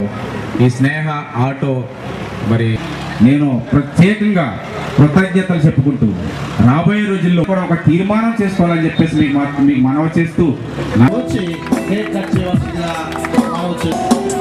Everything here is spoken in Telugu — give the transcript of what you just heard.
ఈ స్నేహ ఆటో మరి నేను ప్రత్యేకంగా కృతజ్ఞతలు చెప్పుకుంటూ రాబోయే రోజుల్లో కూడా ఒక తీర్మానం చేసుకోవాలని చెప్పేసి మీకు మనవి చేస్తూ వచ్చి కేక్ కట్ చేయవలసిందిగా